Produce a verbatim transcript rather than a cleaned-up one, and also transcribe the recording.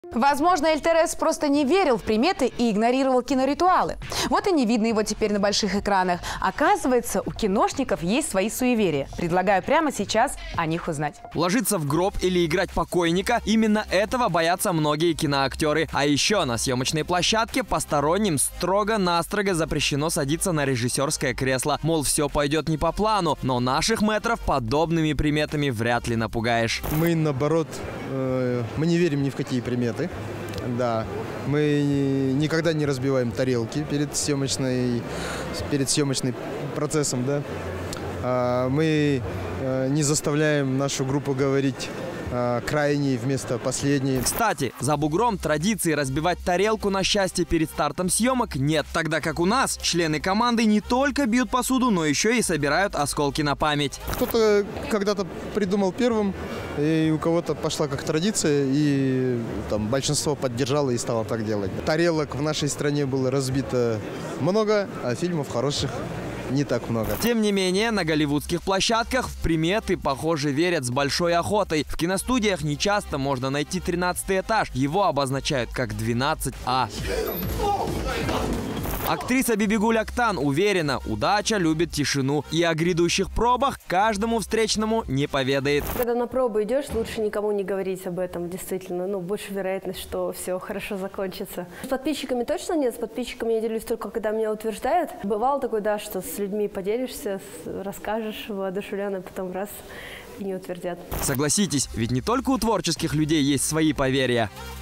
Возможно, Эль Терес просто не верил в приметы и игнорировал киноритуалы. Вот и не видно его теперь на больших экранах. Оказывается, у киношников есть свои суеверия. Предлагаю прямо сейчас о них узнать. Ложиться в гроб или играть покойника – именно этого боятся многие киноактеры. А еще на съемочной площадке посторонним строго-настрого запрещено садиться на режиссерское кресло. Мол, все пойдет не по плану, но наших мэтров подобными приметами вряд ли напугаешь. Мы, наоборот, э, мы не верим ни в какие приметы. Да, мы никогда не разбиваем тарелки перед съемочной, перед съемочным процессом, да. А, мы э, не заставляем нашу группу говорить э, крайней вместо последней. Кстати, за бугром традиции разбивать тарелку на счастье перед стартом съемок нет. Тогда как у нас члены команды не только бьют посуду, но еще и собирают осколки на память. Кто-то когда-то придумал первым, и у кого-то пошла как традиция, и там большинство поддержало и стало так делать. Тарелок в нашей стране было разбито много, а фильмов хороших не так много. Тем не менее, на голливудских площадках в приметы, похоже, верят с большой охотой. В киностудиях нечасто можно найти тринадцатый этаж. Его обозначают как двенадцать А. Актриса Бибигуль Актан уверена, удача любит тишину. И о грядущих пробах каждому встречному не поведает. Когда на пробу идешь, лучше никому не говорить об этом, действительно. Ну, больше вероятность, что все хорошо закончится. С подписчиками точно нет. С подписчиками я делюсь только, когда меня утверждают. Бывало такое, да, что с людьми поделишься, расскажешь воодушевленно, потом раз и не утвердят. Согласитесь, ведь не только у творческих людей есть свои поверья.